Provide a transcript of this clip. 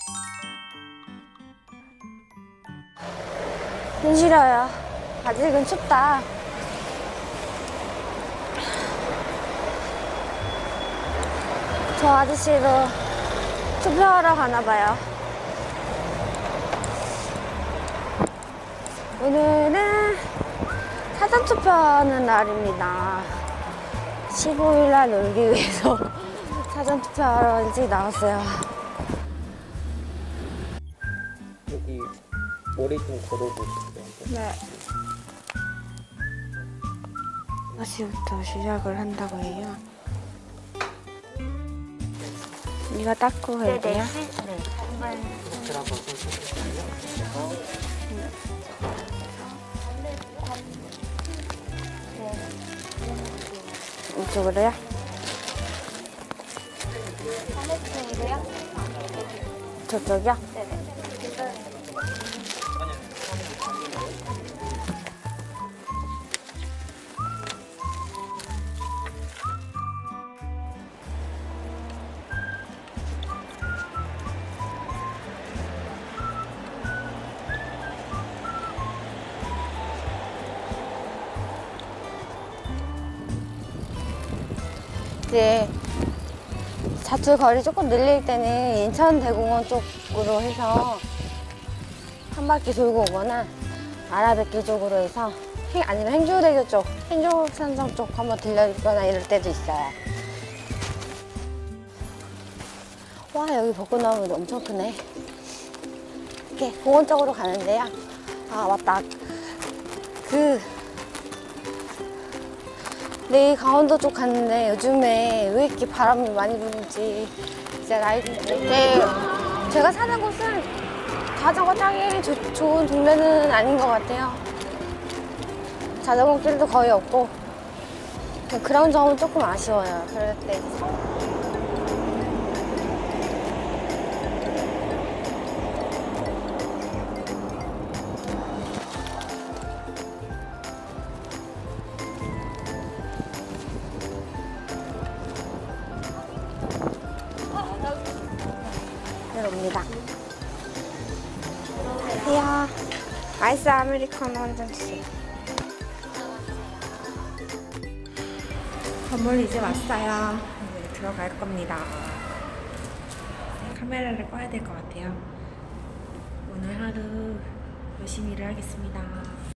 힘실어요. 아직은 춥다. 저 아저씨도 투표하러 가나봐요. 오늘은 사전투표하는 날입니다. 15일날 놀기 위해서 사전투표하러 일찍 나왔어요. 여기 머리 좀 걸어보세요. 네. 다시부터 시작을 한다고 해요. 이거 닦고 해야 돼요? 네. 한번 이렇게 한번 써주세요. 이쪽으로요? 하네스이고요. 저쪽이요? 네네. 이제 자투 거리 조금 늘릴 때는 인천대공원 쪽으로 해서 한 바퀴 돌고 오거나 아라뱃길 쪽으로 해서 아니면 행주대교 쪽, 행주산성 쪽 한번 들려주거나 이럴 때도 있어요. 와, 여기 벚꽃나무 엄청 크네. 이렇게 공원 쪽으로 가는데요. 아, 맞다. 내일 강원도 쪽 갔는데 요즘에 왜 이렇게 바람이 많이 부는지 진짜 제가 사는 곳은 자전거 타기 좋은 동네는 아닌 것 같아요. 자전거 길도 거의 없고 그런 점은 조금 아쉬워요. 그럴 때 옵니다. 안녕하세요. 아이스 아메리카노 한 잔 주세요. 건물 이제 왔어요. 이제 들어갈 겁니다. 카메라를 꺼야 될 것 같아요. 오늘 하루 열심히 일을 하겠습니다.